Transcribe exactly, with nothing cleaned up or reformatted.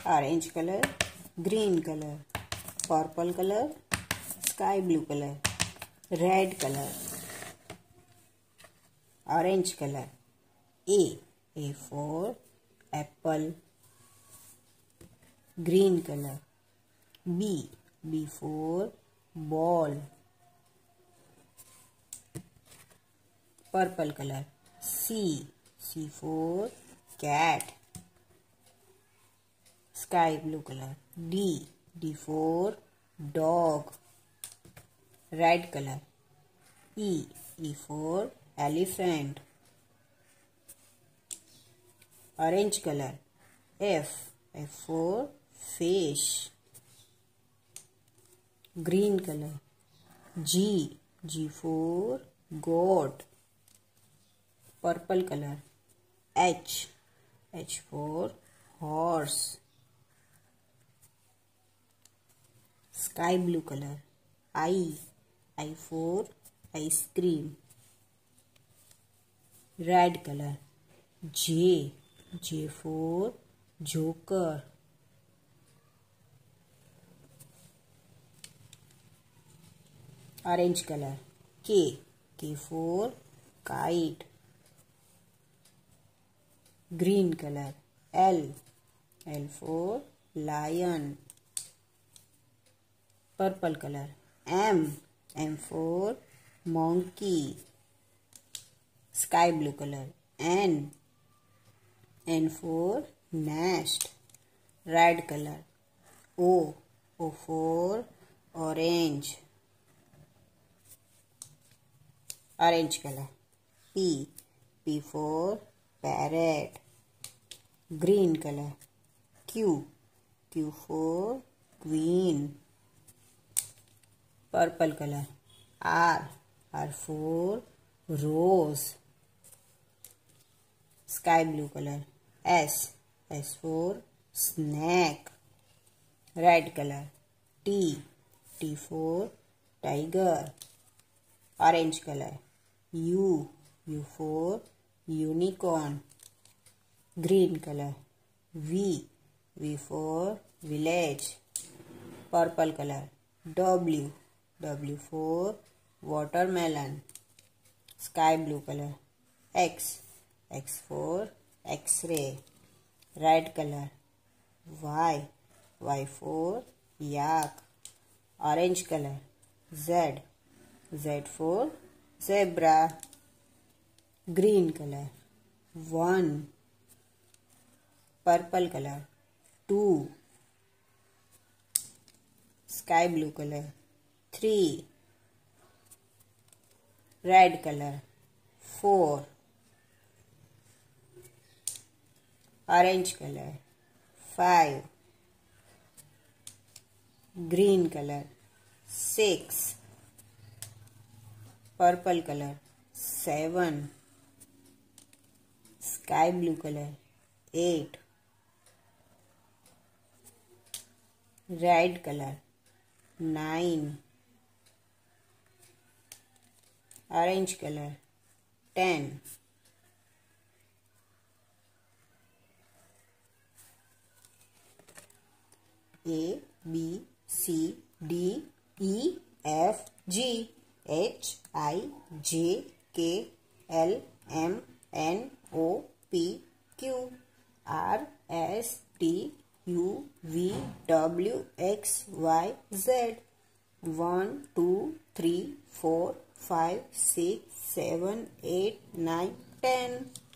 orange color, green color, purple color, sky blue color, red color, orange color. A. A for apple, green color. B. B for ball, purple color. C. C for cat, sky blue color. D. D for dog, red color. E. E for elephant, orange color. F. F for fish, green color. G. G for goat, purple color. H. H for horse, sky blue color. I. I for ice cream, red color. J. J for joker, orange color. K. K for kite, green color. L. L for lion, purple color. M. M for monkey, sky blue color. N. N for nest, red color. O. O for orange, orange color. P. P for parrot, green color. Q. Q for queen, purple color. R. R for rose, sky blue color. S. S for snake, red color. T. T for tiger, orange color. U. U for unicorn, green color. V. V for village, purple color. W. W for watermelon, sky blue color. X. X for X-ray, red color. Y. Y for yak, orange color. Z. Z for zebra, green color. One. Purple color. Two. Sky blue color. Three. Red color. Four. Orange color. Five. Green color. Six. Purple color. Seven. Sky blue color. Eight. Red color. Nine. Orange color. Ten. A, B, C, D, E, F, G, H, I, J, K, L, M, N, O, P, Q, R, S, T, U, V, W, X, Y, Z. One, two, three, four, five, six, seven, eight, nine, ten.